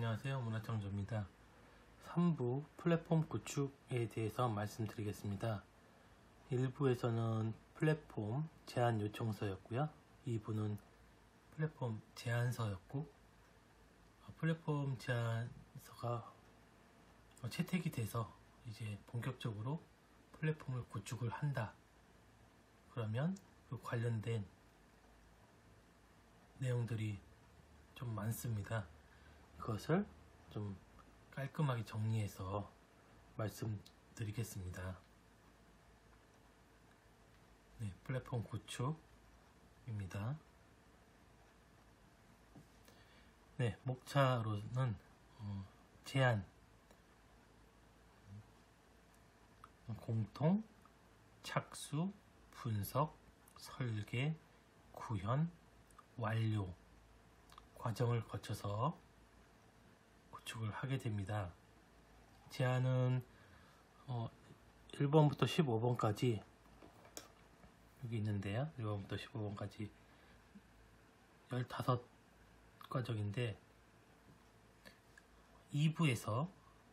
안녕하세요. 문화창조입니다. 3부 플랫폼 구축에 대해서 말씀드리겠습니다. 1부에서는 플랫폼 제안 요청서였고요. 2부는 플랫폼 제안서였고, 플랫폼 제안서가 채택이 돼서 이제 본격적으로 플랫폼을 구축을 한다. 그러면 그 관련된 내용들이 좀 많습니다. 그것을 좀 깔끔하게 정리해서 말씀드리겠습니다. 네, 플랫폼 구축입니다. 네, 목차로는 제안, 공통, 착수, 분석, 설계, 구현, 완료 과정을 거쳐서 구축을 하게 됩니다. 제안은 1번부터 15번까지 여기 있는데요. 1번부터 15번까지 15과정인데 2부에서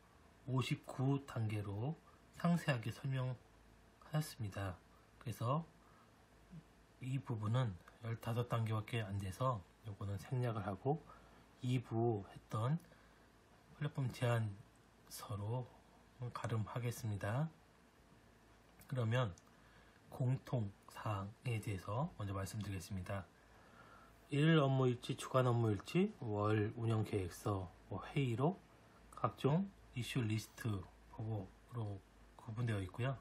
59단계로 상세하게 설명하였습니다. 그래서 이 부분은 15단계밖에 안 돼서 요거는 생략을 하고 2부 했던 플랫폼 제안서로 가름하겠습니다. 그러면 공통사항에 대해서 먼저 말씀드리겠습니다. 일 업무일지, 주간 업무일지, 월 운영계획서, 회의록, 각종 이슈 리스트 보고로 구분되어 있고요.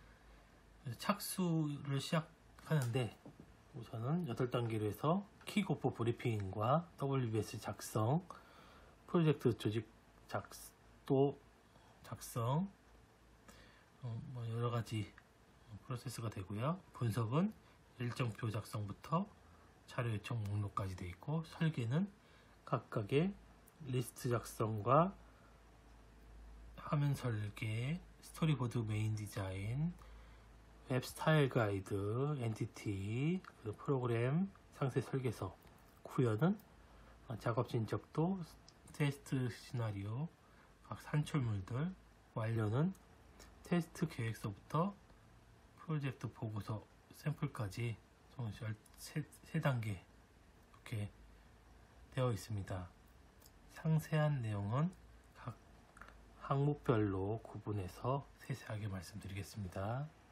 착수를 시작하는데 우선은 8단계로 해서 킥오프 브리핑과 WBS 작성, 프로젝트 조직 작성, 여러가지 프로세스가 되고요. 분석은 일정표 작성부터 자료 요청 목록까지 되어 있고, 설계는 각각의 리스트 작성과 화면 설계, 스토리보드 메인 디자인, 웹 스타일 가이드, 엔티티, 프로그램 상세 설계서, 구현은 작업 진척도, 테스트 시나리오, 각 산출물들, 완료는 테스트 계획서부터 프로젝트 보고서 샘플까지 총 13단계 이렇게 되어 있습니다. 상세한 내용은 각 항목별로 구분해서 세세하게 말씀드리겠습니다.